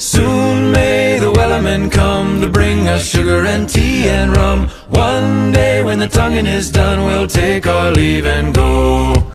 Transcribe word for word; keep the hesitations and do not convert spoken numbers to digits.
Soon may the wellerman come to bring us sugar and tea and rum. One day when the tonguing is done, we'll take our leave and go.